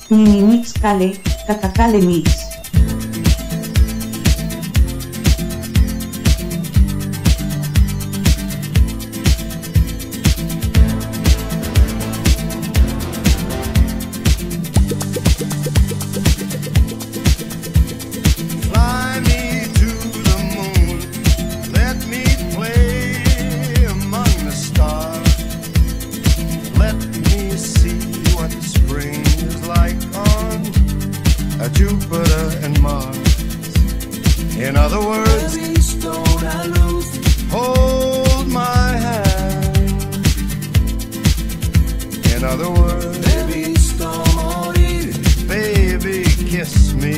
Mini Mix Kale, Kakakale Mix. Fly me to the moon, let me play among the stars. Let me see what spring is like on Jupiter and Mars. In other words, hold my hand. In other words, baby, kiss me.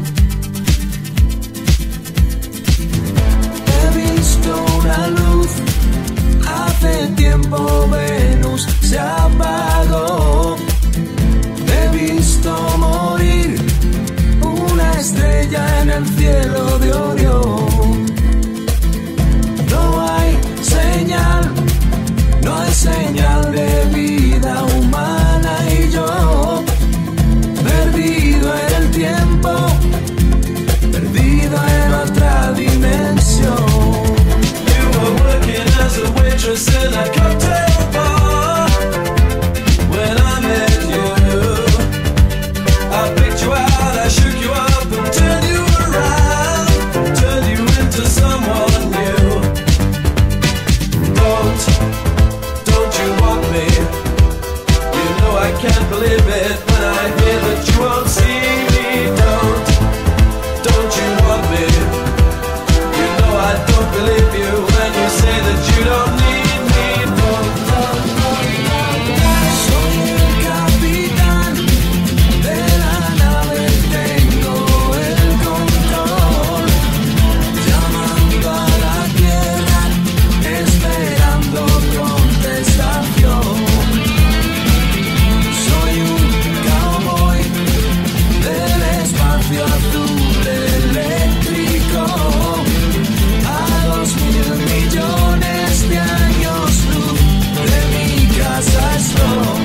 He visto una luz, hace tiempo Venus se apagó. He visto morir una estrella en el cielo de Orión. No hay señal de vida humana y yo, perdido en el tiempo, perdido en otra dimensión. You were working as a waitress in a cocktail bar when I met you. I picked you out, I shook you up and turned you around, turned you into someone new. Don't you want me? You know I can't believe it when I hear that you won't see me. Don't you want me? You know I don't believe you when you say that you don't need me. Soy el capitán de la nave, tengo el control, llamando a la tierra, esperando contestación. Soy un cowboy del espacio azul eléctrico, a 2.000 millones de años luz de mi casa estoy.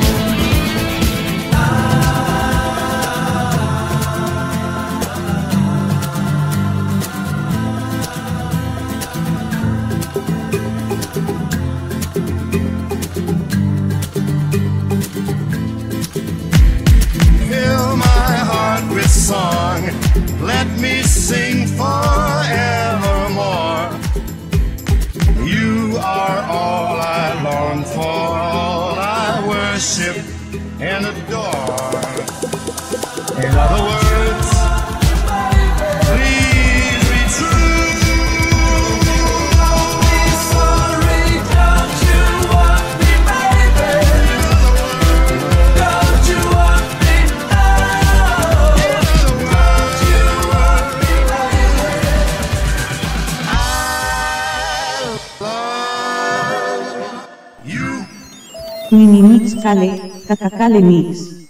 Fill my heart with song, let me sing forevermore. You are all I long for, all I worship and adore. In other words, please be true. Sorry, don't you want me, baby? Don't you want me? Don't you want me, baby? I love you. Mini Mix Kale, Kakakale Mix.